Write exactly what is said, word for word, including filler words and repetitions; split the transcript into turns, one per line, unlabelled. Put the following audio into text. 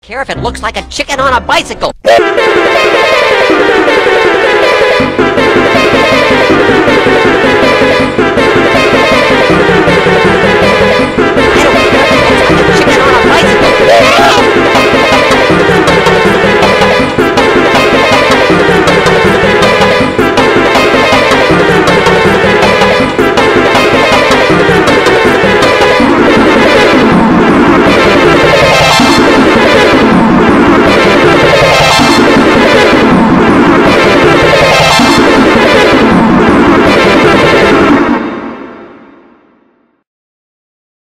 Care if it looks like a chicken on a bicycle.